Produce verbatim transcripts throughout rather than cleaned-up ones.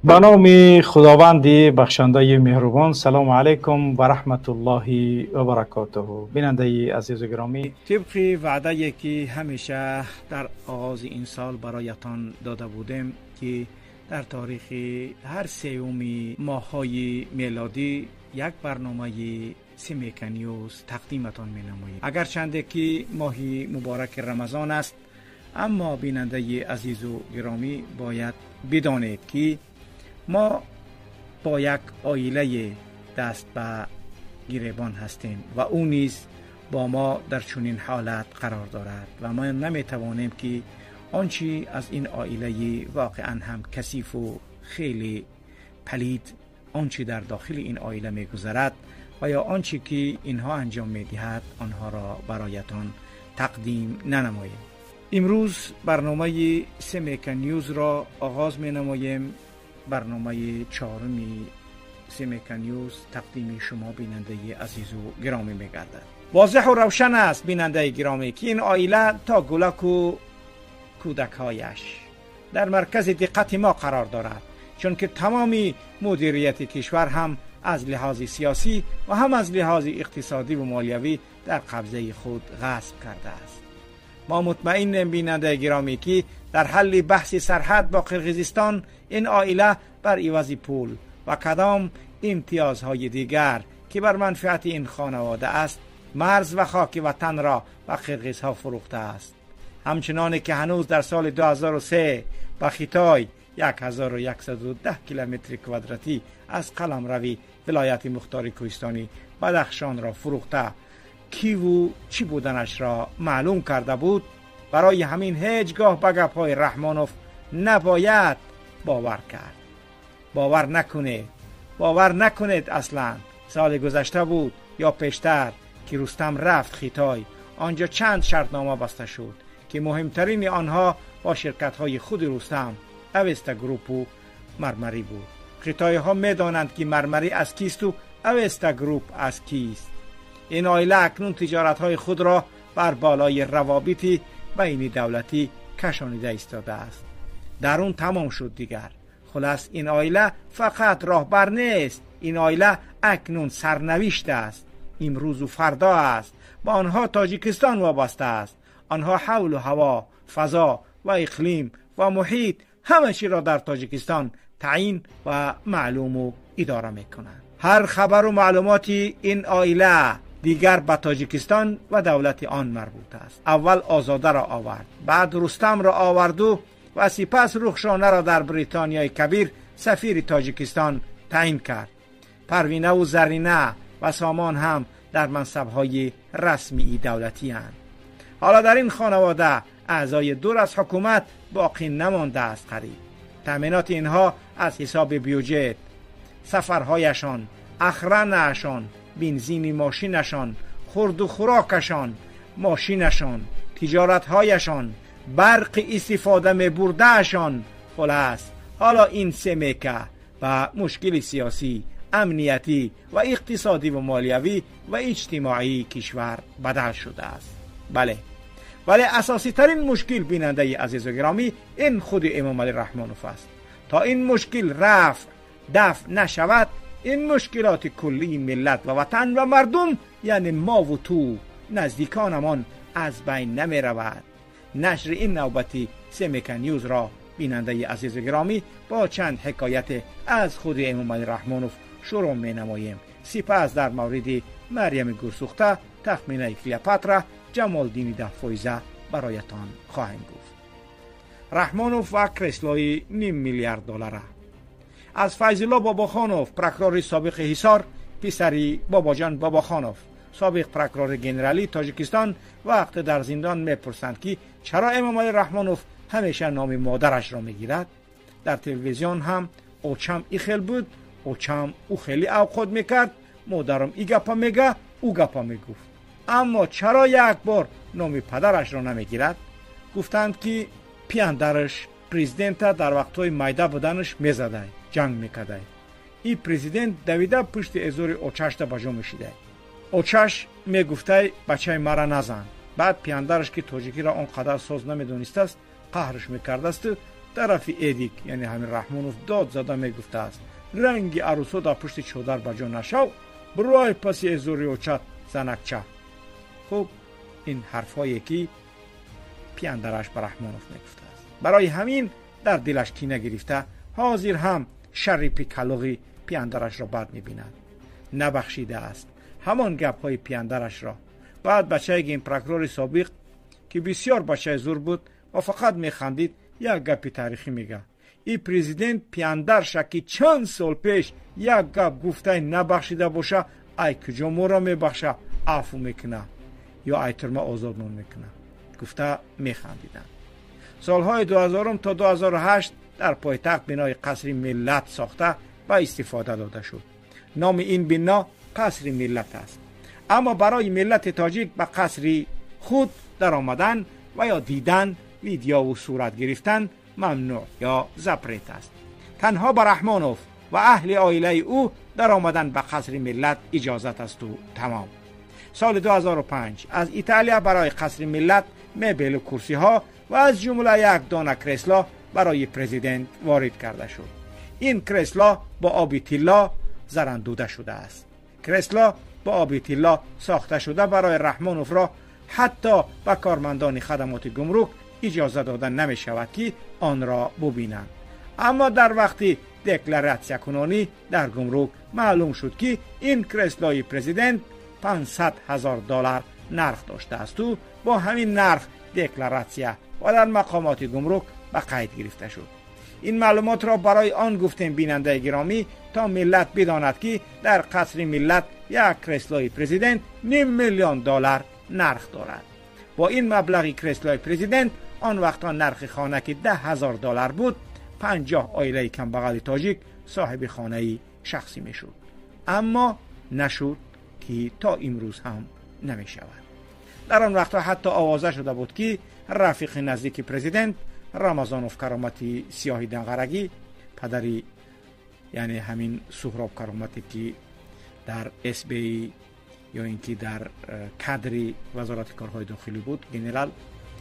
به نام خداوند بخشنده مهربان. سلام علیکم و رحمت الله و برکاته. بیننده عزیز و گرامی، طبق وعده که همیشه در آغاز این سال برایتان داده بودیم که در تاریخ هر سوم ماه‌های میلادی یک برنامه سیمیکا نیوز تقدیمتان می‌نماییم. اگرچند که ماه مبارک رمضان است، اما بیننده عزیز و گرامی باید بدانید که ما با یک عائله دست به گریبان هستیم و او نیز با ما در چنین حالت قرار دارد و ما نمیتوانیم که آنچه از این عائله واقعا هم کثیف و خیلی پلید آنچه در داخل این عائله میگذرد و یا آنچه که اینها انجام میدهد آنها را برایتان تقدیم ننماییم. امروز برنامه سیمیکا نیوز را آغاز می نماییم. برنامه چهارمی سیمیکا نیوز تقدیم شما بیننده عزیز و گرامی می گردد. واضح و روشن است بیننده گرامی که این عائله تا گلک و کودکهایش در مرکز دقت ما قرار دارد، چون که تمامی مدیریت کشور هم از لحاظ سیاسی و هم از لحاظ اقتصادی و مالیوی در قبضه خود غصب کرده است. ما مطمئنیم بیننده گرامی که در حل بحث سرحد با قرقیزستان این عائله بر عوض پول و کدام امتیازهای دیگر که بر منفعت این خانواده است مرز و خاک وطن را به قرقیزها فروخته است. همچنان که هنوز در سال دو هزار و سه به خیتای یک هزار و صد و ده کیلومتر کوادراتی از قلمروی ولایت مختار کوهستانی بدخشان را فروخته کی و چی بودنش را معلوم کرده بود. برای همین هیچگاه به گپ‌های رحمانوف نباید باور کرد. باور نکنید باور نکنید اصلا. سال گذشته بود یا پیشتر که رستم رفت خیتای، آنجا چند شرطنامه بسته شد که مهمترین آنها با شرکت‌های خود رستم، اوستا گروپ و مرمری بود. خیتای ها می‌دانند که مرمری از کیست و اوستا گروپ از کیست. این عائله اکنون تجارت‌های خود را بر بالای روابطی بین دولتی کشانیده ایستاده است. در اون تمام شد دیگر. خلاص این عائله فقط راهبر نیست، این عائله اکنون سرنوشت است. امروز و فردا است. با آنها تاجیکستان وابسته است. آنها حول و هوا، فضا و اقلیم و محیط همه چی را در تاجیکستان تعیین و معلوم و اداره میکنند. هر خبر و معلوماتی این عائله دیگر به تاجیکستان و دولت آن مربوط است. اول آزاده را آورد، بعد رستم را آورد و و سپس رخشانه را در بریتانیای کبیر سفیر تاجیکستان تعیین کرد. پروینه و زرینه و سامان هم در منصب‌های رسمی دولتی اند. حالا در این خانواده اعضای دور از حکومت باقی نمانده است. قریب تأمینات اینها از حساب بیوجت، سفرهایشان، اخرانشان، بنزین ماشینشان، خورد و خوراکشان، ماشینشان، تجارتهایشان، برق استفاده می بردهشان. خلاص حالا این سیمیکا و مشکل سیاسی، امنیتی و اقتصادی و مالیوی و اجتماعی کشور بدل شده است. بله، ولی اساسی ترین مشکل بیننده عزیز و گرامی این خود امام علی رحمانوف است. تا این مشکل رفع دفع نشود، این مشکلات کلی ملت و وطن و مردم یعنی ما و تو نزدیکانمان از بین نمی رود. نشر این نوبتی سیمیکا نیوز را بیننده عزیز و گرامی با چند حکایت از خود امام علی رحمانوف شروع می نماییم. سپس در مورد مریم گورسوخته، تخمینه کلیوپاترا، جمال دین ده فایزه برایتان خواهیم گفت. رحمانوف و کرسلای نیم میلیارد دلاره. از فیض‌الله باباخانوف، پروکورور سابق حصار، پسری باباجان باباخانوف، سابق پروکورور گنرالی تاجیکستان، وقت در زندان میپرسند که چرا امام علی رحمانوف همیشه نام مادرش را میگیرد. در تلویزیون هم اوچم ایخل بود، اوچم او خیلی اوقات میکرد، مادرم ای گپا میگه، او گپا میگفت. اما چرا یک بار نام پدرش را نمیگیرد؟ گفتند که پیاندرش پرزیدنت در وقتهای مایده بودنش میزده، جنگ میکرده. این پرزیدنت دویده پشت ازور اوچش تا بجا میشیده. اوچش میگفته بچه مرا نزن. بعد پیاندرش که تاجیکی را اونقدر ساز نمیدونسته است قهرش میکرده است، طرف ادیک یعنی همین رحمانوف داد زده میگفته است رنگ عروسا در پشت چادر بجا نشو، برای پسی ازوری و چت زنکچه. خب این حرفایی که پیاندرش به رحمانوف میگفته است، برای همین در دلش کینه گرفته حاضر هم شر پیکلوغی پیاندرش را بد میبیند. نبخشیده است همان گپ های پیاندرش را. بعد بچه این پروکرور سابق که بسیار بچه زور بود و فقط میخندید یک گپ تاریخی میگه. این پرزیدنت پیاندر شکی چند سال پیش یک گپ گفته نبخشیده باشه، ای کجا ما را میبخشه، عفو میکنه یا ای ترمه آزاد نون میکنه. گفته میخندیدن. سالهای دو هزار تا دو هزار و هشت در پایتخت بنای قصر ملت ساخته و استفاده داده شد. نام این بنا قصر ملت است. اما برای ملت تاجیک به قصر خود در آمدن و یا دیدن ویدیو و صورت گرفتن ممنوع یا زپرت است. تنها به رحمانوف و اهل عائله او در آمدن به قصر ملت اجازت است و تمام. سال دو هزار و پنج از ایتالیا برای قصر ملت مبل و کرسی ها و از جمله یک دانه کرسلا برای پرزیدنت وارد کرده شد. این کرسلا با آب طلا زرندوده شده است. کرسلا با آب طلا ساخته شده برای رحمانوف را حتی به کارمندان خدمات گمرک اجازه داده نمی شود که آن را ببینند. اما در وقتی دکلراسیون کنانی در گمرک معلوم شد که این کرسلای پرزیدنت پانصد هزار دلار نرخ داشته است و با همین نرخ دکلراسیون و در مقامات گمرک به قید گرفته شد. این معلومات را برای آن گفتیم بیننده گرامی تا ملت بداند که در قصر ملت یک کرسلای پرزیدنت نیم میلیون دلار نرخ دارد. با این مبلغی کرسلای پرزیدنت آن وقتا نرخ خانه که ده هزار دلار بود، پنجاه عائله کمبغل تاجیک صاحب خانه شخصی می شد. اما نشد که تا امروز هم نمی شود. در آن وقتا حتی آوازه شده بود که رفیق نزدیک پرزیدنت رمضانوف کرامتی سیاهی دنغرگی، پدری یعنی همین سهراب کرامتی که در اس بی یا اینکه در کادری وزارت کارهای داخلی بود، گنرال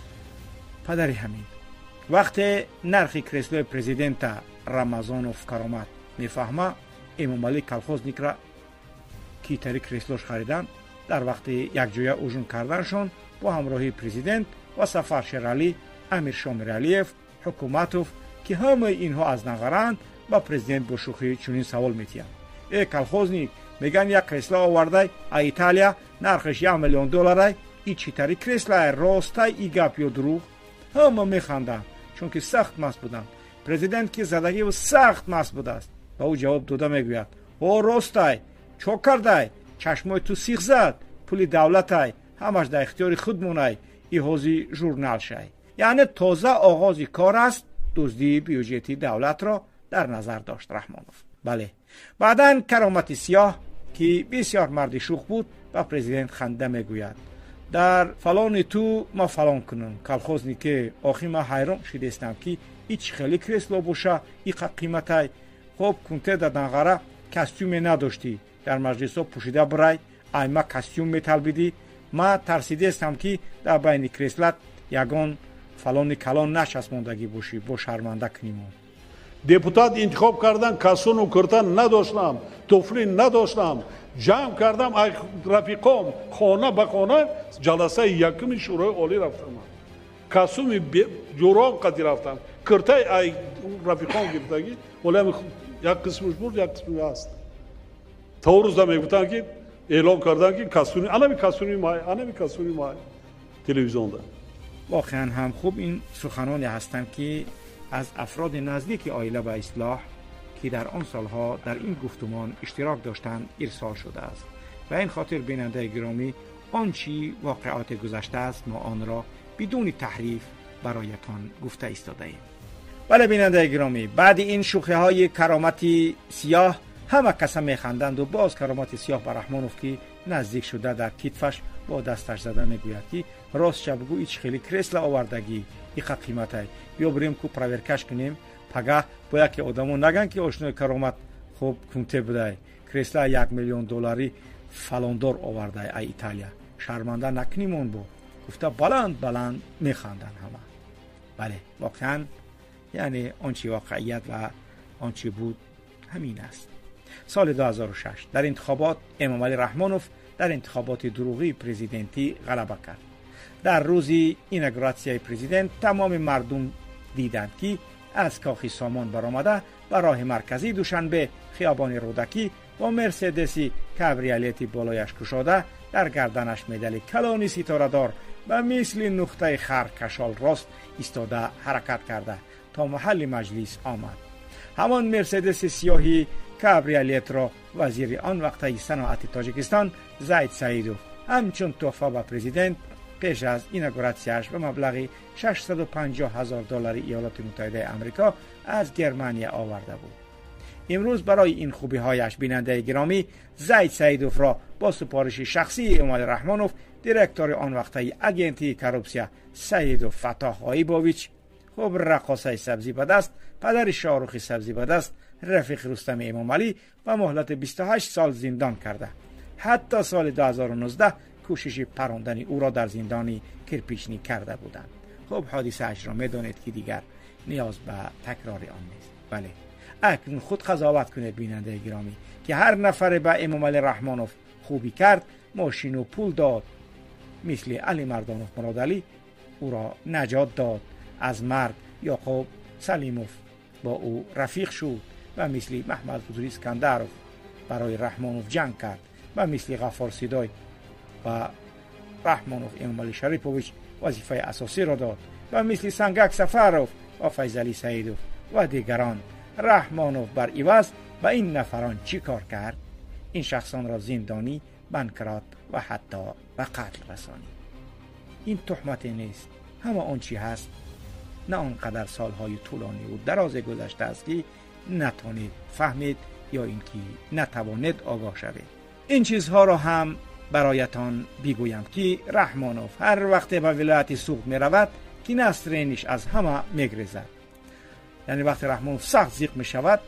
پدری همین وقتی نرخ کرسلوی پرزیدنت رمضانوف کرامت میفهمه، امام علی کلخوزنیک را که تری کرسلوش خریدن در وقت یک جویا اوجون کردنشون با همراهی پرزیدنت و سفر شرالی امیر شامر علیف حکومتوف که همه اینها از نغرند با پرزیدنت با شوخی چنین سوال میتیم: ای کلخوزنیک، میگن یک کرسلا آورده ایتالیا نرخش یک میلیون دلاره، ای چی تری کرسلا راسته ای گپ یا دروغ؟ همه میخندن چون که سخت مست بودن. پرزیدنت که زدگی و سخت مست بوده است و او جواب داده میگوید: او راسته چو کرده، چشمای تو سیخ زد، پولی دولت همش در اختیار خود مونه، ای حوزی ژورنال شای. یعنی تازه آغاز کار است دزدی بیوجیتی دولت را در نظر داشت رحمانوف. بله، بعدن کرامت سیاه که بسیار مرد شوخ بود و پرزیدنت خنده میگوید: در فلان تو ما فلان کنم. کلخوزنی که آخی ما حیران شدستم که ایچ خیلی کرسلا باشه ای قیمتای. خب کنته در دنغره کستیوم نداشتی، در مجلس ها پوشیده برای ایما کستیوم میتل بیدی. ما ترسیده استم که در بین کرسلت یگان فلان کلان نشسماندگی باشی، با شرمنده کنیم. депутат انتخاب کردن، کسونو کردن نداشتم، توفلی نداشتم، جمع کردم ای رفیقام خانه به خانه جلسه یکمی شورای عالی رفتم. کسومی جوران قدی رفتم، کرتای ای رفیقام گرفتگی ولی یک قسمش بود یک قسمی هست. تا روز دم میگفتن که اعلام کردن که کسونی انمی کسونی مای انمی کسونی مای تلویزیون ده. واقعا هم خوب این سخنانی هستند که از افراد نزدیک عائله به اصلاح که در آن سالها در این گفتمان اشتراک داشتند ارسال شده است و این خاطر بیننده گرامی آنچه واقعات گذشته است ما آن را بدون تحریف برایتان گفته ایستاده ایم. بله بیننده گرامی، بعد این شوخی های کرامتی سیاه همه کسا میخندند و باز کرامت سیاه به رحمانوف که نزدیک شده در کتفش با دستش زده میگوید که راست چه بگو ایچ خیلی کرسلا آوردگی ایقا قیمتای، بیا بریم کو پرورکش کنیم پگه با یکی آدمو نگن که آشنای کرامت خوب کنته بده کرسلا یک میلیون دلاری فلاندار آورده ای ایتالیا، شرمنده نکنیم اون با. گفته بلند بلند میخندن همه. بله واقعا یعنی آنچه واقعیت و آنچه بود همین است. سال دو هزار و شش در انتخابات امام علی رحمانوف در انتخابات دروغی پرزیدنتی غلبه کرد. در روز ایناگوراسیون پرزیدنت تمام مردم دیدند که از کاخ سامان برآمده به راه مرکزی دوشنبه خیابان رودکی با مرسدسی کابریولتی بالایش کشاده در گردنش مدال کلانی ستاره دار و مثل نقطه خر کشال راست ایستاده حرکت کرده تا محل مجلس آمد. همان مرسدس سیاهی کابریولت را وزیر آن وقته صنعت تاجیکستان زید سعیدوف همچون تحفه به پرزیدنت پیش از ایناگوراسیونش به مبلغ ششصد و پنجاه هزار دلار ایالات متحده آمریکا از گرمانیا آورده بود. امروز برای این خوبی هایش بیننده گرامی زید سعیدوف را با سپارش شخصی امام علی رحمانوف دیرکتور آن وقته اجنسی کروپسیا سعیدوف فتاح آیبوویچ خب رقاصه سبزی به دست پدر شاهرخ سبزی به دست رفیق رستم امام علی و مهلت بیست و هشت سال زندان کرده. حتی سال دو هزار و نوزده کوشش پراندن او را در زندانی کرپیچنی کرده بودند. خب حادثه اش را میدانید که دیگر نیاز به تکرار آن نیست. بله اکنون خود قضاوت کنید بیننده گرامی که هر نفر به امام علی رحمانوف خوبی کرد، ماشین و پول داد، مثل علی مردانوف مراد علی او را نجات داد از مرگ، یعقوب سلیموف با او رفیق شد و مثل محمد حضوری اسکندروف برای رحمانوف جنگ کرد و مثل غفار سیدای و رحمانوف امام علی شریپوویچ وظیفه اساسی را داد و مثل سنگک سفروف و فیضلی سعیدوف و دیگران. رحمانوف بر عوض به این نفران چی کار کرد؟ این شخصان را زندانی، بنکرات و حتی به قتل رسانی. این تهمت نیست، همه آن چی هست نه آنقدر سالهای طولانی و دراز گذشته است که نتانید فهمید یا اینکه نتوانید آگاه شوید. این چیزها را هم برایتان بگویم که رحمانوف هر وقت به ولایت سوخت می رود که نسرینش از همه می گریزد. یعنی وقتی رحمانوف سخت زیق می شود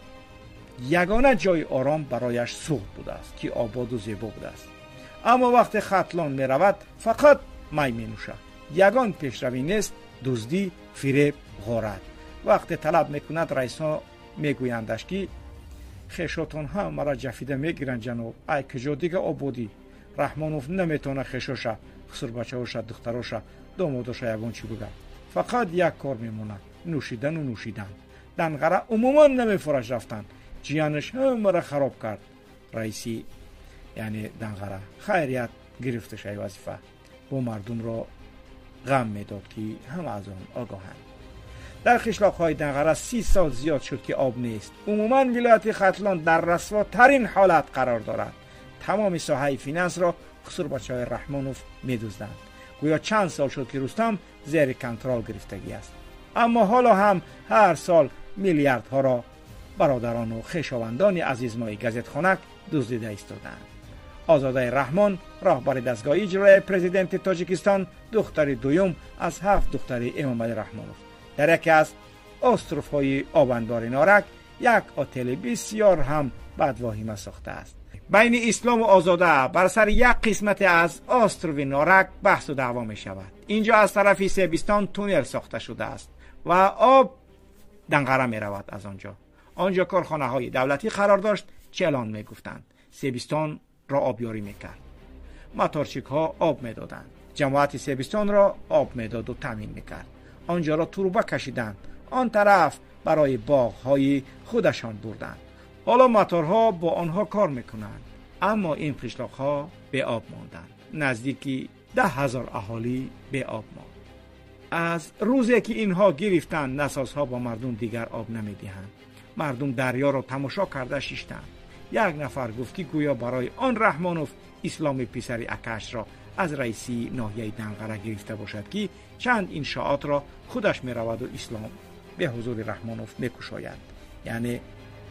یگانه جای آرام برایش سوخت بوده است که آباد و زیبا بوده است. اما وقتی ختلان می رود فقط می می نوشد. یگان پیشروی نیست، دزدی، فریب، غارت. وقتی طلب می کند رئیسا می گویندش که خیشاتون ها مرا جفیده می گیرند جناب، ای کجا دیگه آبادی. رحمانوف نمیتونه خیشوشا، خسر بچه‌هاشا، دختراشا، داماداشا یگان چی بگه. فقط یک کار میمونه، نوشیدن و نوشیدن. دنغره عموما نمیفرش رفتن، جیانش همه را خراب کرد. رئیسی یعنی دنغره خیریت گرفته شای وظیفه با مردم را غم میداد که هم از آن آگاهند. در خشلاق های دنغره سی سال زیاد شد که آب نیست. عموما ولایت ختلان در رسوا ترین حالت قرار دارد. تمام ساحه فینانس را خسر بچه های رحمانوف میدوزدند. گویا چند سال شد که رستم زیر کنترل گرفتگی است. اما حالا هم هر سال میلیاردها را برادران و خویشاوندان عزیز ما گزیت خانک دزدیده ایستادند. آزاده رحمان راهبر دستگاه اجرایی پرزیدنت تاجیکستان دختر دوم از هفت دختر امام علی رحمانوف در یکی از استروف‌های آبندار نارک یک هتل بسیار هم بدواهمه ساخته است. بین اسلام و آزاده بر سر یک قسمت از استرو نارک بحث و دعوا می شود. اینجا از طرف سیبستان تونل ساخته شده است و آب دنغره می رود از آنجا. آنجا کارخانه های دولتی قرار داشت، چلان می گفتند. سیبستان را آبیاری می کرد. ماتورچیک ها آب می دادند. جماعت سیبستان را آب می داد و تامین می کرد. آنجا را تروبه کشیدند. آن طرف برای باغ های خودشان بردند. حالا موتورها با آنها کار میکنند، اما این قشلاق ها به آب ماندند. نزدیکی ده هزار اهالی به آب ماند. از روزی که اینها گرفتند نسازها با مردم دیگر آب نمیدهند. مردم دریا را تماشا کرده شیشتند. یک نفر گفت که گویا برای آن رحمانوف اسلام پسر اکش را از رئیسی ناحیه دنغره گرفته باشد که چند انشاءات را خودش میرود و اسلام به حضور رحمانوف میکشاید. یعنی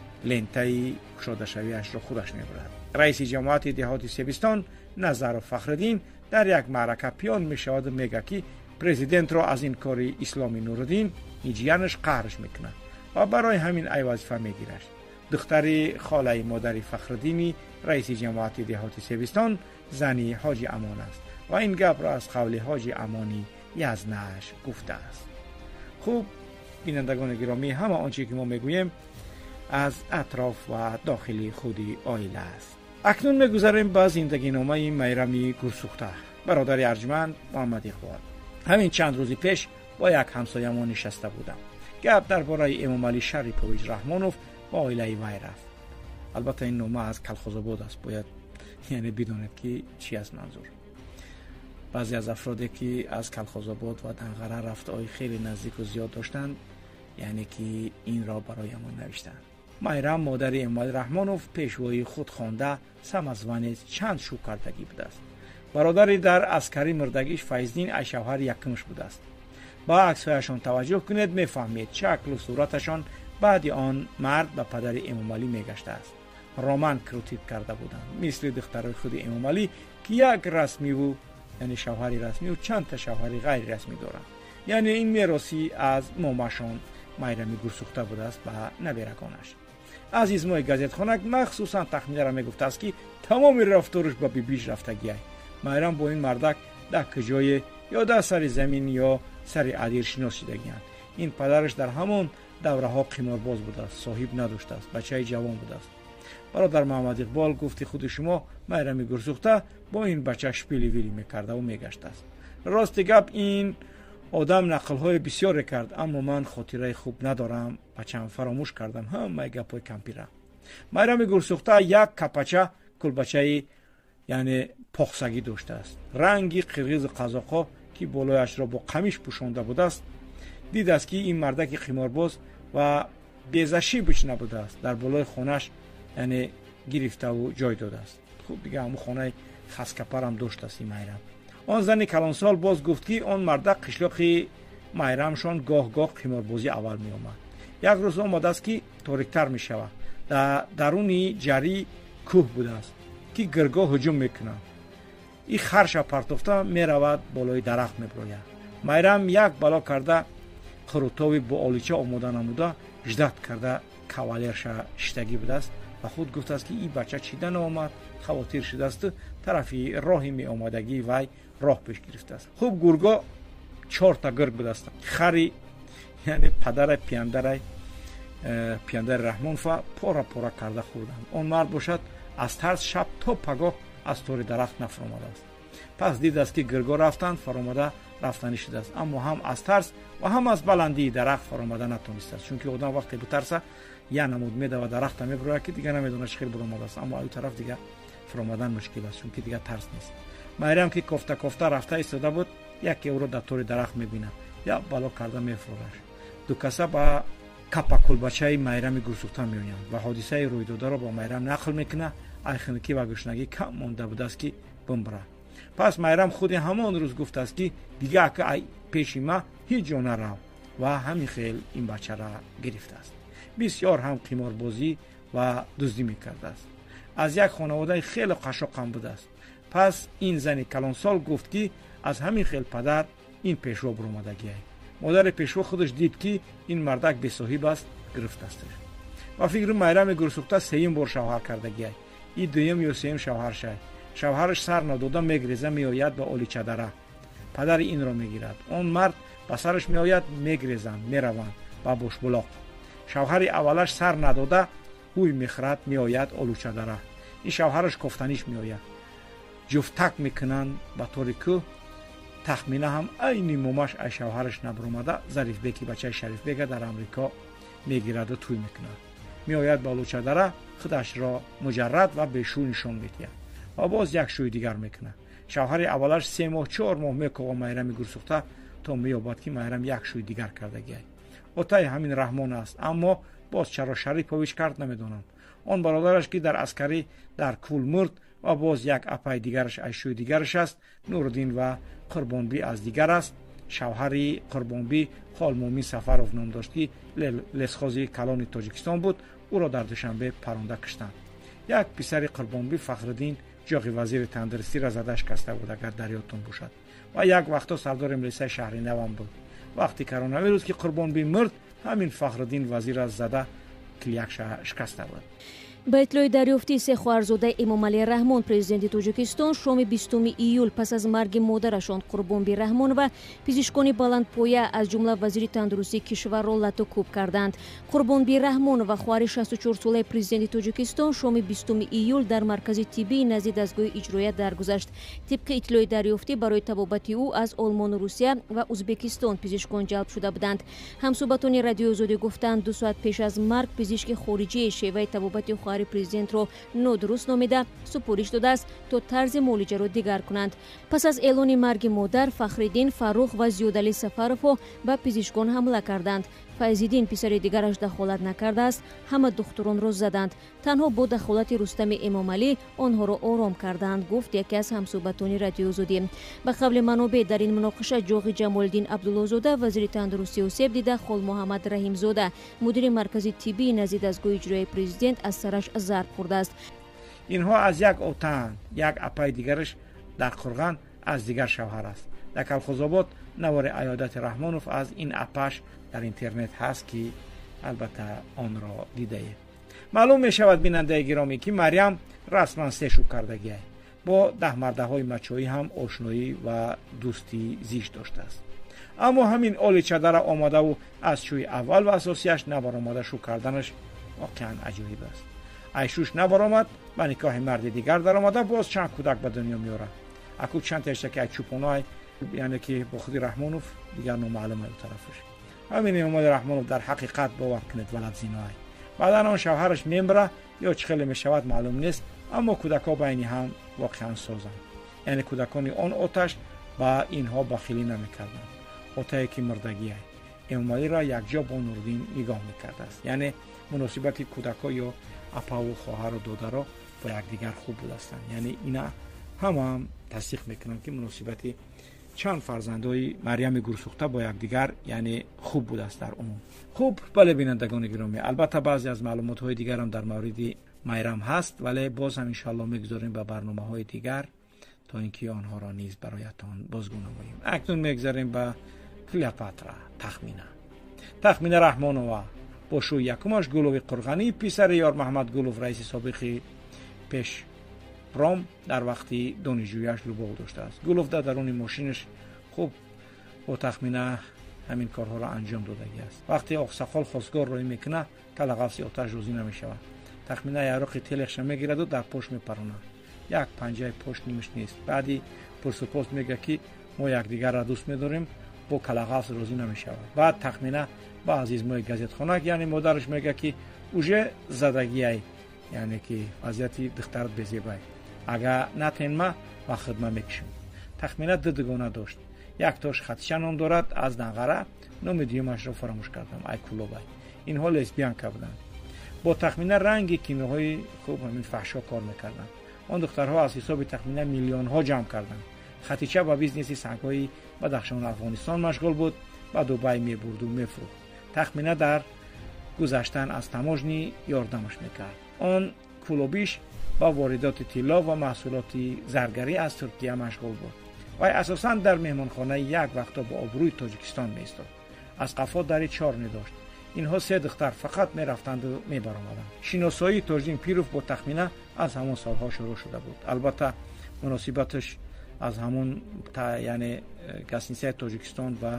لنتای کشاده شویش را خودش میبرد. رئیس جماعت دهات سیبستان نظر فخرالدین در یک معرکه پیان میشود و میگه که پرزیدنت را از این کاری اسلامی نورالدین نیجیانش قهرش میکنه و برای همین ای وظیفه میگیرش. دختر خاله مادر فخرالدینی رئیس جماعت دهات سیبستان زنی حاجی امان است و این گپ را از قول حاجی امانی یزنش گفته است. خوب بینندگان گرامی، همه آنچه که ما میگوییم از اطراف و داخلی خودی عائله است. اکنون میگذاریم به زندگی نامه میرم گورسوخته، برادر ارجمند محمد اقبال. همین چند روزی پیش با یک همسایه‌مان نشسته بودم. گپ درباره امام علی شریفویچ رحمانوف و عائله وی رفت. البته این نامه از کلخوزآباد است، باید یعنی بدونید که چی است منظور. بعضی از افرادی که از کلخوزآباد و دنغره رفته‌های خیلی نزدیک و زیاد داشتند، یعنی که این را برایمان نوشتند. میرم مادر امام علی رحمانوف پیشوای خود خوانده سمزوان چند شو کردگی بوده است. برادری در عسکری مردگیش فیضدین ای شوهر یکمش بوده است. با عکس‌هایشان توجه کنید میفهمید شکل و صورتشان بعد آن مرد به پدر امام علی میگشته است. رومان کروتیپ کرده بودند، مثل دخترای خود امام علی که یک رسمی و یعنی شوهری رسمی و چند تا شوهری غیر رسمی دارند. یعنی این میراثی از ماماشان میرم گورسوخته بوده است به نبیرگانش. عزیز مای گازت خانک مخصوصا تخمینه را میگفته است که تمام رفتارش با بیبیش رفتگی است. میرم با این مردک در کجای یا در سر زمین یا سر عدیر شناسیدگی‌اند. این پدرش در همان دوره ها قمارباز بوده است، صاحب نداشته است، بچه جوان بوده است. برادر محمد اقبال گفتی خود شما میرم گورسوخته با این بچه شپیلی ویلی میکرده و میگشته است. راست گپ این آدم نقل‌های بسیار کرد، اما من خاطره خوب ندارم، بچه‌ام فراموش کردم همه گپ‌های کمپیره. میرم گورسوخته یک کپچه کلبچه یعنی پخسگی داشته است. رنگی قرقیز قزاق‌ها که بالایش را با قمیش پوشانده بوده است. دید است که این مردک قمارباز و بیزشی بچ نبوده است. در بالای خونش یعنی گرفته و جای داده است. خوب دیگه همون خانه خسکپر هم داشته است میرم. آن زن کلانسال باز گفت که آن مردک قشلاق میرمشان گاه گاه قماربازی اول می آمد. یک روز آمده است که تاریکتر می شود. در درونی جری کوه بوده است که گرگاه هجوم میکنه. این خرش پرتافته می رود بالای درخت می بروید. میرم یک بلا کرده خروتاوی با آلیچه آماده نموده جدت کرده کاوالرش شتگی بوده است و خود گفته است که این بچه چیدن آمد خواتیر شده است طرفی راهی می آمدگی وی راه پیش گرفته است. خوب گرگا چهار تا گرگ بوده است. خری یعنی پدر پیاندر پیاندر رحمانفا پورا پورا کرده خوردند. آن مرد باشد از ترس شب تا پگاه از طور درخت نفرآمده است. پس دید است که گرگا رفتند فرآمده رفتنی شده است، اما هم از ترس و هم از بلندی درخت فرآمده نتونسته است، چون که آدم وقتی بترسه یا نمود میده و درخت میبره که دیگه نمیدونه چه خیلی برآمده است، اما اون طرف دیگه فرآمدن مشکل است چون که دیگه ترس نیست. میرم که کفته کفته رفته ایستاده بود، یکی او رو در طور درخت میبینه یا بالا کرده میفروش. دو کسا با کپا کلبچه میرم گورسوخته میآیند و حادثه روی داده را با میرم نقل میکنه. ایخنکی و گشنگی کم مونده بود است که بمبره. پس میرم خود همان روز گفت است که دیگه که ای پیش ما هیچ جا نرو و همین خیل این بچه را گرفته است. بسیار هم قماربازی و دزدی میکرده است. از یک خانواده خیلی قشاق هم بوده است. پس این زن کلانسال گفت که از همین خیل پدر این پیشوا برآمدگی است. مادر پیشوا خودش دید که این مردک بی صاحب است، گرفته است. و فکر میرم گورسوخته سیم بار شوهر کردگی است. این دویم یا سیم شوهر شد. شوهرش سر نداده میگریزه میآید به اولی چدره. پدر این را میگیرد. اون مرد به سرش میآید میگریزند میروند با بوش بلاق. شوهر اولش سر نداده هوی میخرد میآید اولو چدره. این شوهرش کفتنیش میآید. جفتک میکنند به طوری که تخمینه هم عین مومش ای شوهرش نبرآمده ظریف بیکی بچه شریف بیگه در امریکا میگیرد و توی میکنه. میآید به اولو چدره خودش را مجرد و بشو نشان میدهد. و باز یک شوی دیگر میکنه. شوهر اولش سه ماه چهار ماه میکوه میرم گورسوخته تا میابد که میرم یک شوی دیگر کردگی. اوتای همین رحمان است، اما باز چرا شریفویچ کرد نمیدونم. آن برادرش که در عسکری در کول مرد و باز یک اپای دیگرش ای شوی دیگرش است. نوردین و قربانبی از دیگر است. شوهری قربانبی خال مومین سفروف نام داشت که لسخازی کلان تاجیکستان بود. او را در دوشنبه پرونده کشتند. یک پسر قربانبی فخرالدین جاغی وزیر تندرستی را زده شکسته بود اگر در یادتون باشد و یک وقتا سردار ملیسه شهری نوام بود. وقتی کرونا ویروس که قربانبی مرد همین فخرالدین وزیر را زده کلیک شکسته بود. با اطلاع دریافتی سه خواهرزاده امامعلی رحمان پرزیدنت تاجیکستان شام بیستم ایول پس از مرگ مادرشان قربانبی رحمان و پزشکان بلندپایه از جمله وزیر تندرستی کشور را لطو کوب کردند. قربانبی رحمان و خواهر شصت و چهار ساله پرزیدنت تاجیکستان شام بیستم ایول در مرکز طبی نزد دستگاه اجرایی درگذشت. طبق اطلاع دریافتی برای طبابت او از آلمان، روسیه و ازبکستان پزشکان جلب شده بودند. همصحبتان رادیو آزادی گفتند دو ساعت پیش از مرگ پزشک خارجی شیوه طبابت خواهر پرزیدنت را نادرست نامیده سپارش داده است تا طرز معالجه را دیگر کنند. پس از اعلان مرگ مادر، فخرالدین فروخ و زیادعلی سفرов به پزشکان حمله کردند. فیض‌الدین پسر دیگرش دخالت نکرده است. همه دختران را زدند. تنها با دخالت رستم امامعلی آنها را آرام کردند، گفت یکی از همصحبتان رادیو آزادی. به قول منابع در این مناقشه جاغ جمال‌الدین عبدالله‌زاده وزیر تندرستی آسیب دیده، خال محمد رحیم‌زاده مدیر مرکز طبی نزد دستگاه اجرایی پرزیدنت از سرش ضرب خورده است. اینها از یک اوطن، یک اپای دیگرش در قرغن از دیگر شوهر است. در کلخوزآباد نوار عیادت رحمانوف از این اپاش در اینترنت هست که البته آن را دیده اید. معلوم می شود بیننده گرامی که مریم رسما سه شو کردگی است. با ده مرده های مچایی هم آشنایی و دوستی زیست داشته است. اما همین آل چدر آماده و از شوی اول و اساسیش نبرآمده شو کردنش واقعا عجیب است. ایشوش نبرآمد به نکاح مرد دیگر در آمده، باز چند کودک به دنیا میاره. اکو چند تاشته که چوپونای یعنی که با خودی رحمانوف دیگر نامعلومه دو طرفش. همین امامعلی رحمانوف در حقیقت باور کنید ولد زینای. بعدا آن شوهرش میمره یا چه خیلی میشود معلوم نیست، اما کودکا بینی هم واقعا سازند. یعنی کودکانی آن آتش با اینها بخیلی نمیکردند. آتشی که مردگی است. امامعلی را یک جا با نورالدین نگاه میکرده است. یعنی مناسبت کودکا یا اپا و خواهر و دادر را با یکدیگر خوب بودند. یعنی اینا همه هم تصدیق میکنند که مناسبت چند فرزندای مریم گورسوخته با یکدیگر یعنی خوب بود است در عموم. خوب بله بینندگان گرامی، البته بعضی از معلومات های دیگر هم در مورد میرم هست، ولی باز هم ان شاء الله میگذاریم به برنامه های دیگر تا اینکه آنها را نیز برایتان بازگو نماییم. اکنون میگذاریم به کلیوپاترا تخمینه. تخمینه رحمانووا با شو یکمش گلوی قرغنی پسر یار محمد گلوف رئیس سابق پیش رام در وقتی دانشجویش رو باو داشته است. گلوف در درون ماشینش خوب با تخمینه همین کارها را انجام دادگی است. وقتی آقسخال خواستگار روی میکنه کلغاسی آتش روزی نمیشود. تخمینه یارق تلخش میگیرد و در پشت میپرونه. یک پنجه پشت نیمش نیست. بعدی پرسپوس میگه که ما یکدیگر را دوست میداریم، با کلغاس روزی نمیشود. بعد تخمینه با عزیز مای گازت خانک یعنی مادرش میگه که اوجه زدگی ای، یعنی که وضعیت دخترت بزیبای، اگر نتین ما و خدمه میکشم. تخمینه ددگانه داشت. یک تاش خدشه نام دارد از نغره، نام دیومش را فراموش کردم، ای کلوبای. اینها لسبیان که بودند. با تخمینه رنگی کیمیاهای خوب همین فحشا کار میکردند. آن دخترها از حساب تخمینه میلیون ها جمع کردند. خطیچه با بیزنس سنگ‌های بدخشان افغانستان مشغول بود، به دبی میبرد و میفروخت. تخمینه در گذشتن از تماجنی یاردمش میکرد. آن کلوبیش با واردات طلا و محصولات زرگری از ترکیه مشغول بود و اساساً در مهمانخانه یک وقتا با آبروی تاجیکستان میایستاد. از قفا دری چهار نداشت. اینها سه دختر فقط میرفتند و میبرآمدند. شناسایی تاجدین پیروف با تخمینه از همون سالها شروع شده بود. البته مناسبتش از همون تا یعنی گسنیسه تاجیکستان و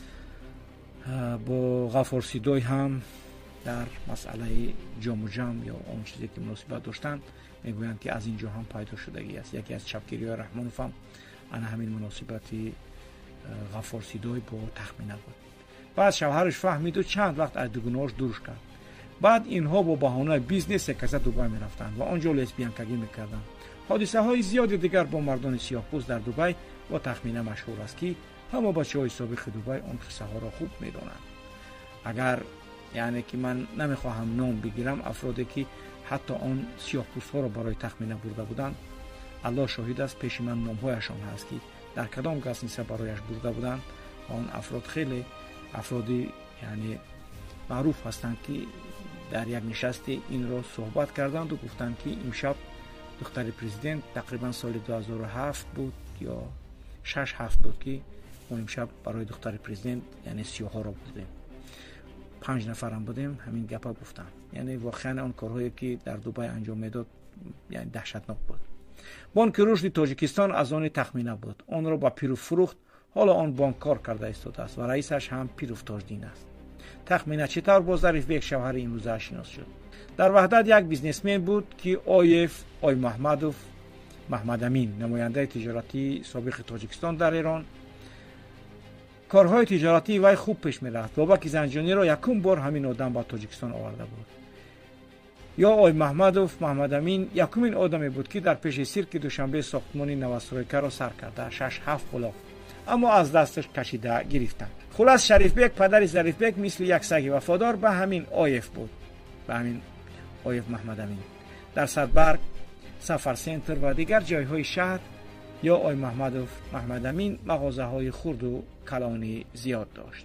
با غفارسیدوی هم در مسئله جام و جم یا اون چیزی که مناسبت داشتند میگویند که از اینجا هم پیدا شدگی است. یکی از چپگیری های رحمانوف هم انا همین مناسبتی غفارسیدوی با تخمینه بود. بعد شوهرش فهمید و چند وقت از دگوناش دورش کرد. بعد اینها با بهانه بیزنس کسا دبی میرفتند و آنجا لسبیانکگی میکردند. حادثه های زیادی دیگر با مردان سیاه‌پوست در دبی با تخمینه مشهور است که همه بچه های سابق دبی آن قصه ها را خوب میدانند. اگر یعنی که من نمیخواهم نام بگیرم افرادی که حتی آن سیاه‌پوست ها را برای تخمینه برده بودند، الله شاهد است پیش من نام هایشان هست که در کدام گسنیسه برایش برده بودند. آن افراد خیلی افرادی یعنی معروف هستند که در یک نشست این را صحبت کردند و گفتند که امشب دختر پرزیدنت تقریبا سال دو هزار و هفت بود یا شش هفت بود که اون امشب برای دختر پرزیدنت یعنی سیاه ها را بردیم. پنج نفرم بودیم همین گپا گفتم. یعنی واقعا اون کارهایی که در دبی انجام میداد یعنی دهشتناک بود. بانک رشد تاجیکستان از آن تخمینه بود. آن را با پیرو فروخت. حالا آن بانک کار کرده ایستاده است و رئیسش هم پیروف تاجدین است. تخمینه چطور با ظریف بیگ شوهر این روزه شناس شد؟ در وحدت یک بیزنسمن بود که آیف آی محمدوف محمد امین، نماینده تجارتی سابق تاجیکستان در ایران. کارهای تجارتی وی خوب پیش می‌رفت. بابک زنجانی را یکم بار همین آدم با تاجیکستان آورده بود. یا آی محمدوف محمد امین یکمین آدمی بود که در پیش سیرک دوشنبه ساختمان نوسرویکا را سر کرده، شش هفت غلاف، اما از دستش کشیده گرفتند. خلاص شریف بیگ پدر ظریف بیگ مثل یک سگ وفادار به همین آیف بود، به همین آیف محمد امین. در صدبرگ، سفر سنتر و دیگر جایهای شهر یا آی محمدوف محمد امین مغازه های خرد و کلانی زیاد داشت.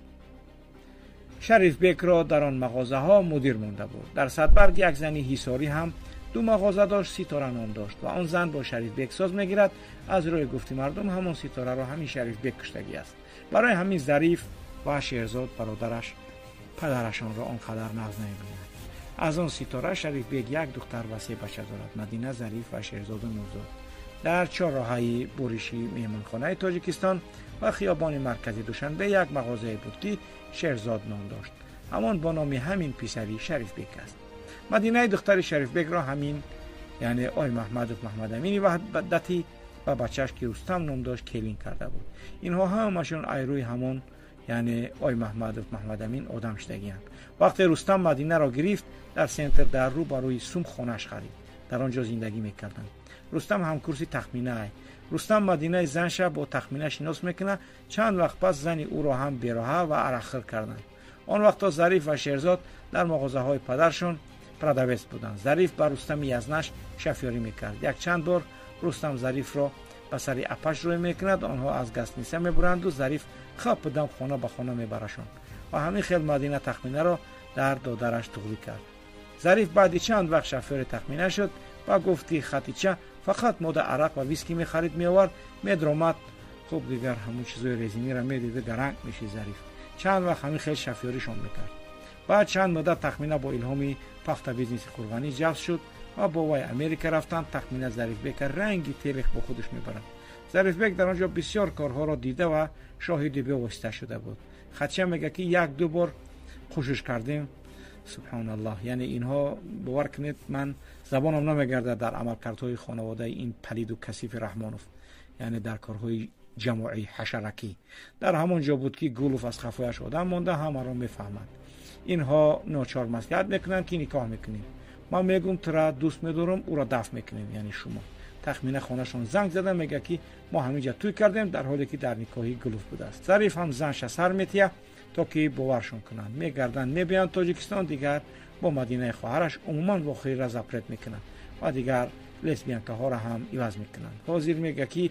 شریف بیگ را در آن مغازه ها مدیر مونده بود. در صدبرگ یک زنی حصاری هم دو مغازه داشت، ستاره نام داشت و آن زن با شریف بیگ ساز میگیرد. از روی گفتی مردم همان ستاره را همین شریف بیگ کشتگی است. برای همین ظریف و شهرزاد برادرش پدرشان را آنقدر ناز نمی‌بینند. از آن ستاره شریف بیگ یک دختر و سه بچه دارد، مدینه، ظریف و شهرزاد و نوزاد. در چهارراهی بوریشی مهمانخانه تاجیکستان و خیابان مرکزی دوشنبه یک مغازه بود که شهرزاد نام داشت، همان با نام همین پسری شریف بیگ است. مدینه دختر شریف بیگ را همین یعنی آی محمد محمد امینی وحدتی و بچهش که رستم نام داشت کلین کرده بود. اینها همشون ایروی همون یعنی آی محمد محمد امین آدم شدگی‌اند. وقتی رستم مدینه را گرفت در سنتر در رو بروی سوم خانه‌اش خرید، در آنجا زندگی میکردند. رستم هم کرسی تخمینه. رستم مدینه زنش با تخمینه شناس میکنه. چند وقت پس زن او را هم بیراهه و عرقخر کردند. آن وقتا ظریف و شهرزاد در مغازه های پدرشون پردوست بودند. ظریف بر رستم یزنش شفیاری میکرد. یک چند بار رستم ظریف را به سر اپش روی میکند. آنها از گستنیسه میبرند و ظریف خواب بدم خانه به خانه میبرشان و همین خیل مدینه تخمینه را در دادرش تغییر کرد. ظریف بعد چند وقت شفیار تخمینه شد و گفتی خطیچه فقط ماده عرق و ویسکی میخرید میآورد میدرآمد. خوب دیگر همون چیزای رزینی را میدیده درنگ میشه ظریف. چند وقت همین خیل شفیاریشون میکرد. بعد چند مدت تخمینه با الهامی پخت بیزنس قربانی جذب شد و با وی امریکا رفتند. تخمینه ظریف بیگ رنگی تلخ با خودش میبرد. ظریف بیگ در آنجا بسیار کارها را دیده و شاهدی به واسطه شده بود. خدشه میگه که یک دو بار خوشش کردیم. سبحان الله، یعنی اینها باور کنید من زبانم نمیگرده در عملکردهای خانواده این پلید و کثیف رحمانوف، یعنی در کارهای جماعی حشرکی. در همون جا بود که گولوف از خفایش آدم مونده، همه را میفهمند. اینها ناچار مسئولیت میکنن که نکاح میکنیم. من میگم ترا دوست میدارم، او را دفع میکنیم، یعنی شما. تخمینه خانهشون زنگ زده میگه که ما همینجا توی کردیم، در حالی که در نکاحی گلوف بوده است. ظریف هم زنش سر میتیه تا که باورشون کنن. میگردن میبیان تاجیکستان، دیگر با مدینه خواهرش عموما واقعی را زپرت میکنن و دیگر لسبیانکه ها را هم عوض میکنن. حاضر میگه که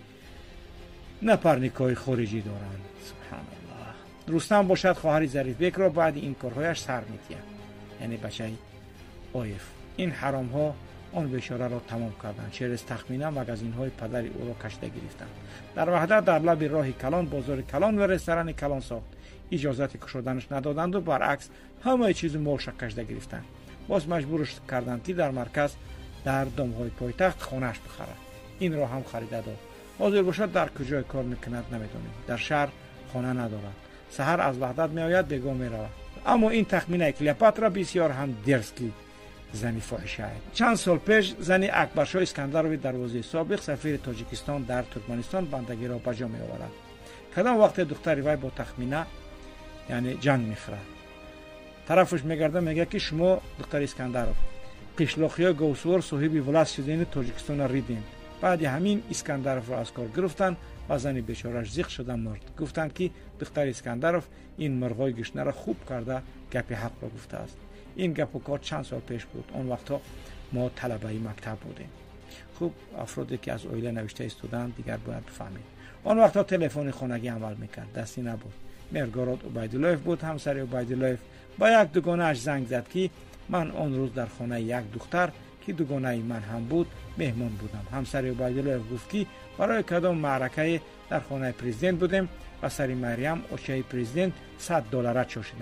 نپر نکاح خارجی دارن. سبحان الله. رستم باشد خواهر ظریف بیگ را بعد این کارهایش سر میتیه، یعنی بچه آیف. این حرام ها آن بیچاره را تمام کردند. چرس تخمینه مگزین های پدر او را کشته گرفتند. در وحدت در لب راه کلان بازار کلان و رستوران کلان ساخت. اجازت کشودنش ندادند و برعکس همه چیز مالش کشته گرفتند. باز مجبورش کردند که در مرکز در دامهای پایتخت خانه‌اش بخرد. این را هم خریده داد. حاضر باشد در کجای کار میکند نمیدونیم. در شهر خانه ندارد. سحر از وحدت میآید بگاه میرود. اما این تخمینه کلیوپاترا بسیار هم درسکی زنی فاحشه. چند سال پیش زنی اکبرشاه اسکندروی دروازه سابق سفیر تاجیکستان در ترکمنستان بندگی را بجا می آورد. کدام وقت دختر وی با تخمینه یعنی جنگ میخوره. طرفش میگرده میگه که شما دختر اسکندرov قشلاقیا گوسوار صاحب ولایت شدین تاجیکستان را ریدین. بعد همین اسکندرov را از کار گرفتن و زن بیچاره‌اش زیق شده مرد. گفتن که دختر اسکندرov این مرغای گشنه را خوب کرده گپ حق را گفته است. این گپ و کار چند سال پیش بود. اون وقتا ما طلبه مکتب بودیم. خوب افرادی که از اویله نوشته استودند دیگر باید بفهمید. اون وقتا تلفن خانگی عمل میکرد، دستی نبود. مرگارات عبیدالله بود، همسر عبیدالله با یک دوگانه اش زنگ زد که من آن روز در خانه یک دختر که دوگانه من هم بود مهمان بودم. همسر عبیدالله گفت که برای کدام معرکه در خانه پرزیدنت بودیم و سری مریم اوچه پرزیدنت صد دلار چاشیدند.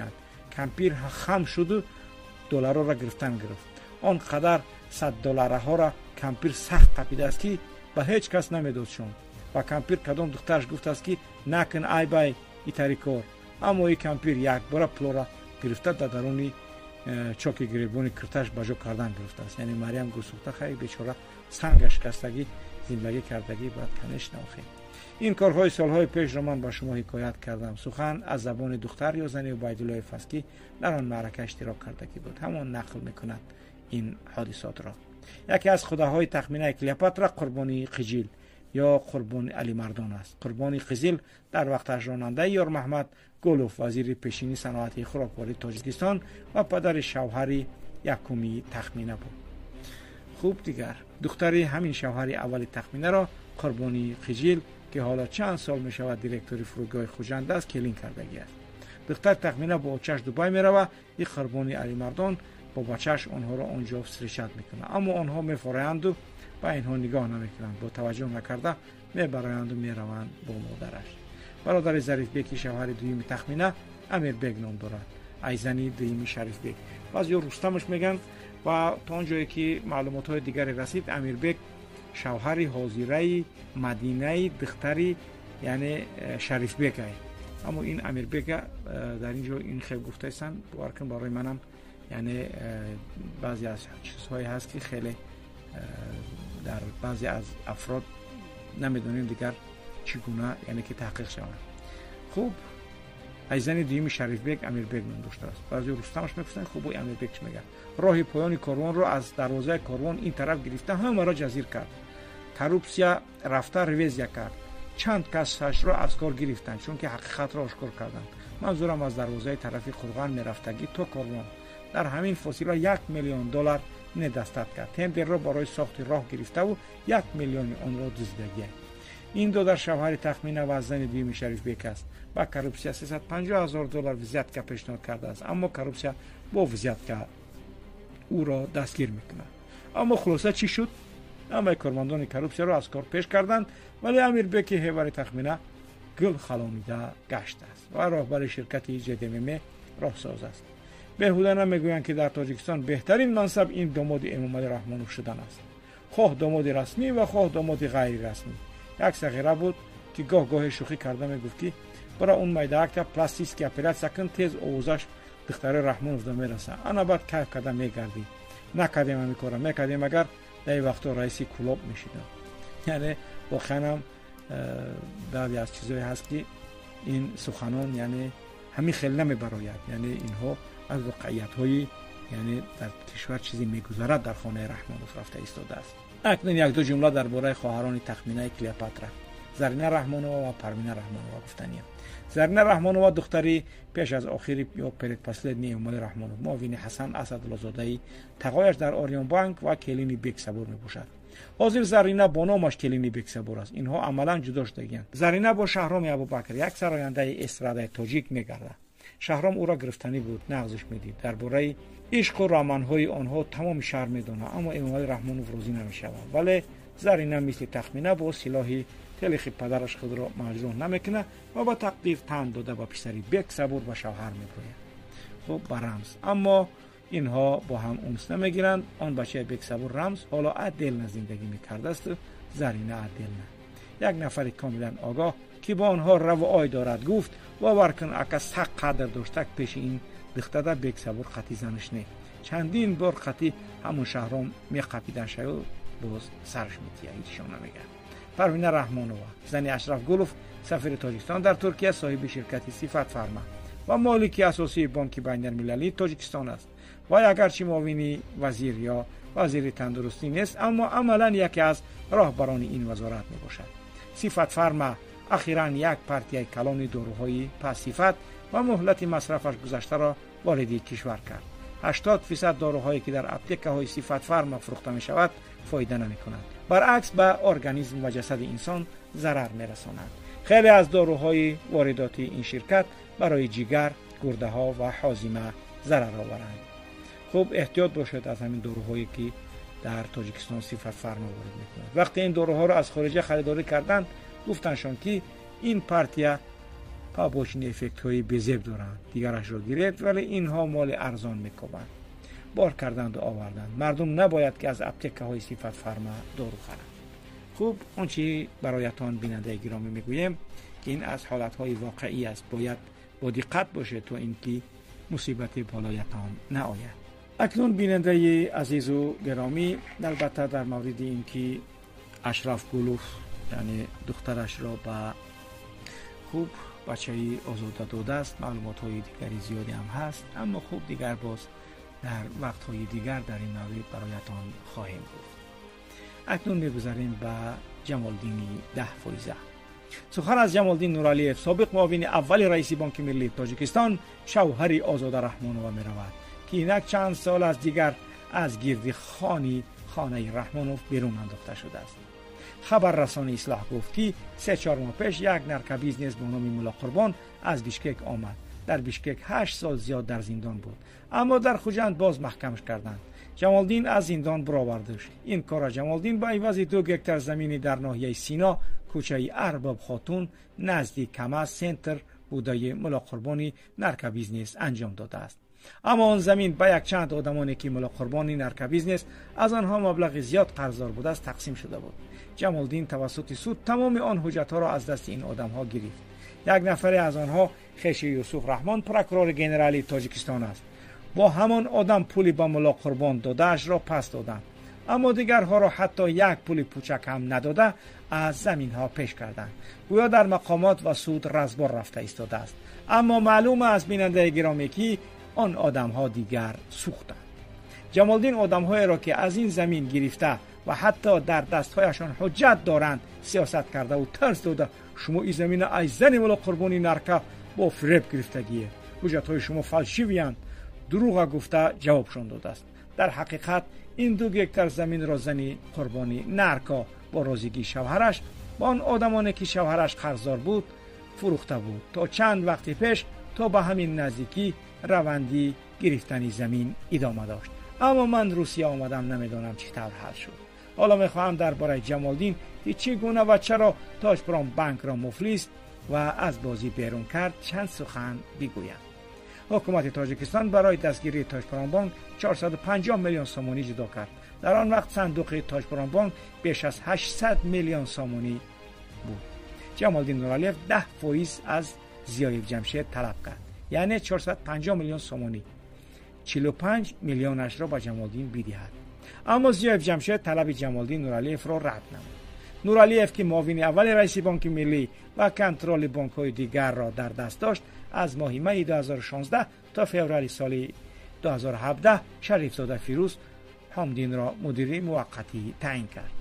کمپیر خم شد و دلار را گرفتن گرفت. آنقدر صد دلار ها را کمپیر سخت قپیده است که به هیچ کس نمیداد شون. و کمپیر کدام دخترش گفت است که نکن ای بای ایتاری کار. اما این کمپیر یک بار پول را گرفته در درون چوک گریبانی کرتش بجا کردن گرفته است. یعنی مریم گوسخته خیلی بیچاره سنگ شکستگی زندگی کردگی بعد کنش نوخی. این کارهای سالهای پیش را من با شما حکایت کردم. سخن از زبان دختر یا زنی عبیدالله فسکی در آن معرکه اشتراک کردگی بود. همان نقل میکند این حادثات را. یکی از خداهای تخمینه کلیوپاترا قربانی قجیل یا قربان علی مردان است. قربانی قزیل در وقتش راننده یار محمد گلوف وزیر پیشینی صنعت خوراکواری تاجیکستان و پدر شوهر یکمی تخمینه بود. خوب دیگر دختری همین شوهر اول تخمینه را قربانی قجیل که حالا چند سال می شود دیرکتوری فرودگاه خوجند است کلین کردگی است. دختر تخمینه با بچه‌اش دبی می رود. این قربانی علی مردان با بچه‌اش آنها را آنجا سرشت میکنه، اما آنها میفرایند و با اینها نگاه نمیکنند. با توجه نکرده میبرایند و میروند با مادرش. برادر ظریف بیگ شوهر دویم تخمینه امیر بیگ نام دارد. ایزنی دویم شریف بیگ. بعضی رستمش میگن و تا اونجایی که معلومات های دیگری رسید امیر بیگ شوهر حاضره مدینه دختری یعنی شریف بیگ است. اما این امیر بیگ در اینجا این خیلی گفته ایستن بارکن برای منم یعنی بعضی از چیزهایی هست که خیلی در بعضی از افراد نمیدونیم دیگر چگونه یعنی که تحقیق شود. خوب ایزن دویم شریف بیگ امیر بیگ نام داشته است. بعضی رستمش میگفتن خوب و امیر بیگ چه میگه. راه پایان کاروان رو از دروازه کاروان این طرف گرفته همه را جزیر کرد. کروپسیا رفته ریویزیا کرد. چند کسش را از کار گرفتن چون که حقیقت را آشکار کردند. منظورم از دروازه طرفی قرغان میرفتگی تا کاروان. در همین فاصله یک میلیون دلار ندستت کرد. تندر را برای ساخت راه گرفته و یک میلیون آن را دزدیده. این دو در شوهر تخمینه و زن دویم شریف بیگ است. با کروپسیا سیصد و پنجاه هزار دلار وضعیت که پیشنهاد کرده است، اما کروپسیا با وضعیت که او را دستگیر میکنه. اما خلاصه چی شد؟ اما کارمندان کروپسیا را از کار پیش کردند، ولی امیر بیگ هیور تخمینه گل خلامیده گشت است و راهبر شرکت جدیم راهساز است. بهوده نمیگویند که در تاجیکستان بهترین منصب این داماد امامعلی رحمانوف شدن است، خواه داماد رسمی و خواه داماد غیر رسمی. یک صغیره بود که گاه گاه شوخی کرده میگفت که برای اون میدهک که پلاستیکی اپراسیون کن تیز اوزش دختر رحمانوف دا میرسه. انا بعد کیف کده میگردی نکردیم همی کارا میکردیم اگر در این وقتا رئیسی کلوب میشیدم. یعنی واقعا بعضی از چیزایی هست که این سخنان یعنی همین خیلی نمیبراید، یعنی اینها از واقعیت های یعنی در کشور چیزی میگذرد در خانه رحمانوف رفته ایستاده است. اکنون یک دو جمله درباره خواهران تخمینه کلیوپاترا زرینه رحمانووا و پروینه رحمانووا گفتنیم. زرینه رحمانووا دختری پیش از آخری یا پرید پسلدنی امامعلی رحمانوف معاون حسن اسدالله زاده تقایش در آریان بانک و کلینی بیگ صبور میباشد. حاضر زرینه با نامش کلینی بیگ صبور است. اینها عملا جدا شدگی‌اند. زرینه با شهرام ابوبکر یک سراینده استراده تاجیک میگرده. شهرام او را گرفتنی بود، نغزش میدید. درباره عشق و رامنهای آنها تمام شهر میدونه، اما امامعلی رحمانوف راضی نمیشود. ولی زرینه مثل تخمینه با سلاحی تلخی پدرش خود را مجروح نمیکنه و با تقدیر تن داده با پسری بیگ صبور و شوهر میگوید. خب برمز، اما اینها با هم انس نمیگیرند. آن بچه بیگ صبور رمز حالا عدل زندگی میکرده است، زرینه عدل نه. یک نفر کاملا آگاه که با آنها روای دارد گفت و ورکن اکس حق قدر داشته پیش این دختر بیگ صبور خطی زنش نه. چندین بار خطی همون شهرام میقپیدن شد باز سرش میتیه هیچشون نمیگه. پروینه رحمانووا زن اشرف گلوف سفیر تاجیکستان در ترکیه صاحب شرکتی صفت فرما و مالک اساسی بانک بین المللی تاجیکستان است و اگرچه معاون وزیر یا وزیر تندرستی نیست، اما عملا یکی از راهبران این وزارت میباشد. صفت فرما اخیراً یک پارتی کلان داروهای پس صفت و مهلت مصرفش گذشته را وارد کشور کرد. هشتاد درصد داروهایی که در اپتیکه های صفت فرما فروخته می شود فایده نمی کند، برعکس به ارگانیسم و جسد انسان ضرر می رساند. خیلی از داروهای وارداتی این شرکت برای جگر، گرده ها و هاضمه ضرر آورند. خوب احتیاط باشد از همین داروهایی که در تاجیکستان صفت فرما وارد می کند. وقتی این داروها را از خارج خریداری کردند گفتنشان که این پارتیا پابوشین افکت های بزرگ دارند. دیگرش را گرفت ولی اینها مال ارزان میکوبند. بار کردند و آوردند. مردم نباید که از اپتکه های صفت فرما دارو خورند. خوب آنچه برایتان بیننده گرامی میگویم که این از حالت های واقعی است. باید با دقت باشه تا اینکه مصیبت بالایتان نآید. اکنون بیننده عزیز و گرامی، البته در مورد اینکه اشرف گلوف یعنی دخترش را به خوب بچه آزاده داده است، معلومات های دیگری زیادی هم هست، اما خوب دیگر باز در وقت های دیگر در این مورد برایتان خواهیم گفت. اکنون میگذاریم به جمالدین ده فایزه. سخن از جمالدین نورالیف، سابق معاون اول رئیس بانک ملی تاجیکستان، شوهر آزاده رحمانوف می رود که اینک چند سال از دیگر از گرد خانی خانه رحمانوف بیرون انداخته شده است. خبر رسانه اصلاح گفت که سه چهار ماه پیش یک نرک بیزنس به نام مولا قربان از بیشکک آمد. در بیشکک هشت سال زیاد در زندان بود، اما در خوجند باز محکمش کردند. جمالدین از زندان برآوردش. این کار جمالدین با عوض دو گکتر زمینی در ناحیه سینا، کوچه ارباب خاتون نزدیک کما سنتر بودای مولا قربانی نرک بیزنس انجام داده است. اما آن زمین به یک چند آدمانی که مولا قربانی نرک بیزنس از آنها مبلغ زیاد قرضدار بود است تقسیم شده بود. جمالدین توسط سود تمام آن حجت ها را از دست این آدم ها گرفت. یک نفر از آنها خیش یوسف رحمان، پروکورور ژنرال تاجیکستان است. با همان آدم پولی به مولا قربان دادهش را پس دادند، اما دیگرها را حتی یک پولی پوچک هم نداده از زمین ها پیش کردند. گویا در مقامات و سود رزبار رفته ایستاده است. اما معلوم از بیننده گرامی که آن آدم ها دیگر سوختند. جمالدین آدم های را که از این زمین گرفته و حتی در دستهایشان حجت دارند سیاست کرده و ترس داده شما این زمین از زن مولا قربانی نرکه با فریب گرفتگیه، حجت های شما فالشیویند، دروغ گفته جوابشان داده است. در حقیقت این دو گکتر زمین را زنی قربانی نرکا با رازیگی شوهرش با آن آدمانی که شوهرش قرضدار بود فروخته بود تا چند وقت پیش تا به همین نزدیکی روندی گرفتنی زمین ادامه داشت. اما من روسیه آمدم، نمیدانم چطور حل شد. حالا میخواهم درباره جمالدین که چگونه و چرا تاجپرام بانک را مفلس و از بازی بیرون کرد چند سخن بگویم. حکومت تاجیکستان برای دستگیری تاجپرام بانک چهارصد و پنجاه میلیون سومانی جدا کرد. در آن وقت صندوق تاجپرام بانک بیش از هشتصد میلیون سومانی بود. جمالدین نورالیف ده فایز از ضیای جمشید طلب کرد، یعنی چهارصد و پنجاه میلیون سومانی. چهل و پنج میلیونش را به جمالدین بدهد. اما ضیای جمشید طلب جمالدین نورالیف را رد نمود. نورالیف که معاون اول رئیس بانک ملی و کنترل بانک های دیگر را در دست داشت، از ماه می دو هزار و شانزده تا فوریه سال دو هزار و هفده شریفزاده فیروز حامدین را مدیر موقتی تعیین کرد.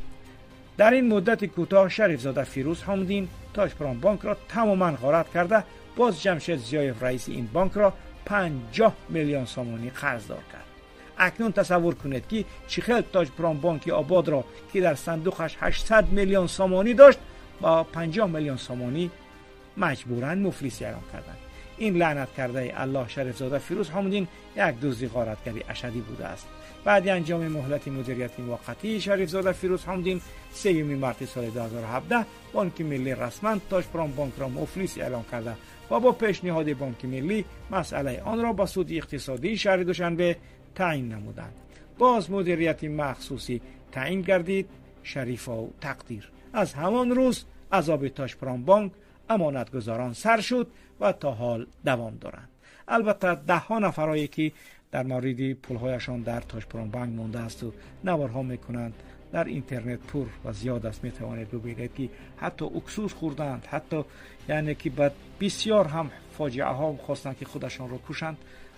در این مدت کوتاه شریفزاده فیروز حامدین تاجپرام بانک را تماما غارت کرده، باز جمشید ضیایف رئیس این بانک را پنجاه میلیون سومانی قرضدار کرد. اکنون تصور کنید که چخیل تاجپرام بانک آباد را که در صندوقش هشتصد میلیون سومانی داشت با پنجاه میلیون سومانی مجبوراً مفلس اعلام کردند. این لعنت کرده الله شریفزاده فیروز حامدین یک دزدی غارتگری اشدی بوده است. بعد انجام مهلت مدیریت موقتی شریفزاده فیروز حامدین سوم مارس سال دو هزار و هفده بانک ملی رسما تاجپرام بانک را مفلس اعلام کرده و با پیشنهاد بانک ملی مسئله آن را با سود اقتصادی شهر دوشنبه تعیین نمودند. باز مدیریت مخصوصی تعیین گردید. شریفا و تقدیر. از همان روز عذاب تاجپرام بانک امانتگزاران سر شد و تا حال دوام دارند. البته ده ها نفرایی که در مورد پولهایشان در تاجپرام بانک مانده است و نوارها میکنند در اینترنت پر و زیاد است. میتوانید ببینید که حتی اکسوس خوردند، حتی یعنی که بعد بسیار هم فاجعه ها خواستند که خودشان را کشند،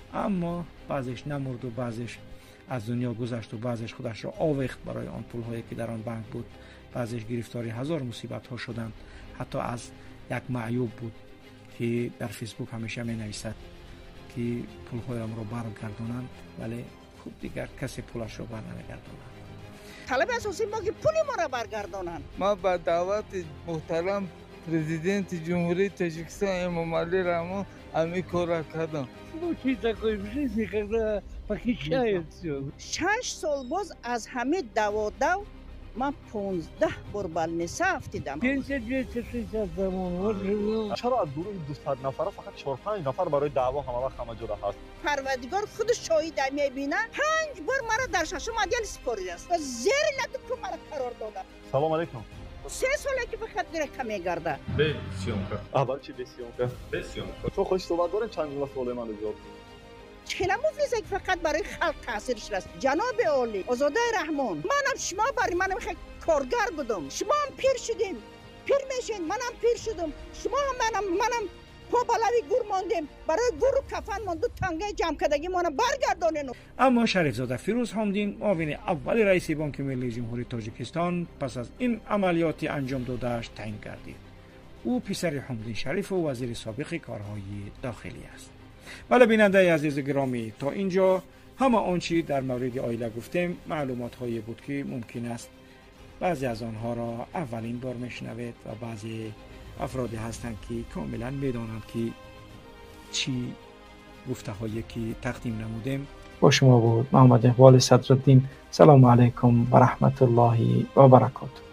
اما بعضش نمرد و بعضش از دنیا گذشت و بعضش خودش را آویخت برای آن پولهایی که در آن بانک بود. بعضش گرفتاری هزار مصیبت ها شدند. حتی از یک معیوب بود که در فیسبوک همیشه می نویسد که پولهایم را برگردانند، ولی خوب دیگر کسی پولش را برنمیگردانند. طلب اساسی ما که پول ما را برگردانند. ما با دعوت محترم پرزیدنت جمهوری تاجیکستان امام علی رحمان همین کار را کردم. چی تکوی بشی کرده پاکی شاید شد. شش سال باز از همه دو دو من پونزده بار بالنساف دیدم. پنج دویست و شصت زمان. چرا از گروه دویست نفره فقط چهار پنج نفر برای دعوا همه وقت همه جوره هست؟ پروردگار خود شاهد میبینه. پنج بار مرا در ششم عدل سپارید است و زیر لطف که مرا قرار داده. سلام علیکم. سه ساله که فقط میره کمی گرده. بسیونکه. اول چی بسیونکه؟ بسیونکه. تو خوش صحبت دارین چند جمله سوال من جواب. چلا مفلسه که فقط برای خلق تاثیرش رسد. جناب عالی آزاده رحمان، منم شما برای منم خیلی کارگر بودم. شما هم پیر شدیم، پیر میشین، منم پیر شدم. شما هم منم منم پا بلوی گور ماندیم، برای گور و کفن ماندو تنگه جمع کردگی ما برگردانین. اما شریفزاده فیروز حامدین معاون اول رئیس بانک ملی جمهوری تاجیکستان پس از این عملیاتی انجام دادهش تعیین گردید. او پسر حامدین شریف و وزیر سابق کارهای داخلی است. بله بیننده عزیز گرامی، تا اینجا همه آنچه در مورد عائله گفتیم معلومات هایی بود که ممکن است بعضی از آنها را اولین بار میشنوید و بعضی افرادی هستند که کاملا میدانند که چی گفته هایی که تقدیم نمودیم. با شما بود محمد اقبال صدرالدین. سلام علیکم و رحمت الله و برکاته.